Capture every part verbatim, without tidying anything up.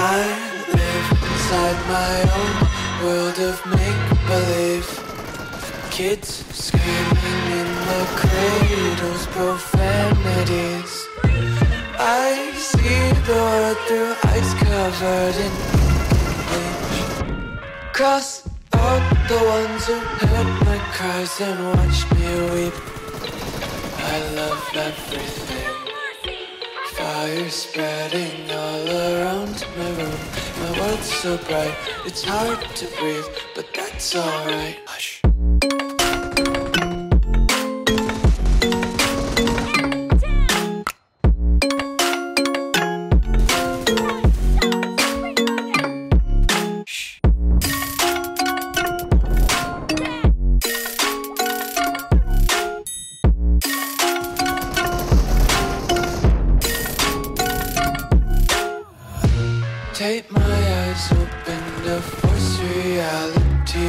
I live inside my own world of make-believe. Kids screaming in their cradles, profanities. I see the world through ice covered in bleach. Cross out the ones who heard my cries and watched me weep. I love everything. Fire spreading all around my room. My world's so bright, it's hard to breathe, but that's alright. Hush. Take my eyes open to force reality.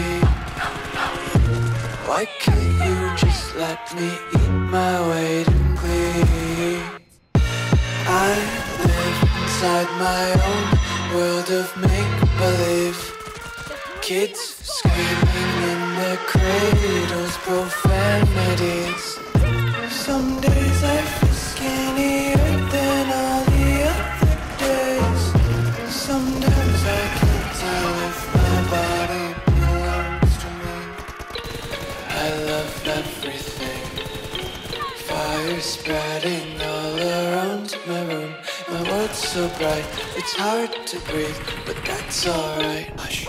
Why can't you just let me eat my weight in glee? I live inside my own world of make-believe. Kids screaming in their cradles, profanities. Some days I feel skinnier than all the other days. Sometimes I can't tell if my body belongs to me. I love everything. Fire spreading all around my room. My world's so bright, it's hard to breathe, but that's alright. Hush.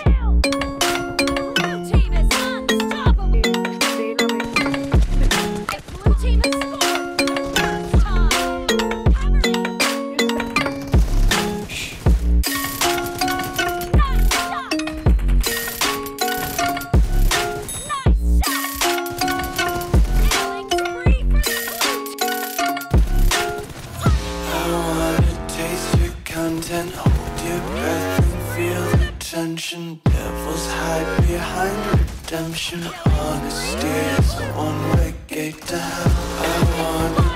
Content, hold your breath and feel the tension. Devils hide behind redemption. Honesty is a one-way gate to hell. I wanna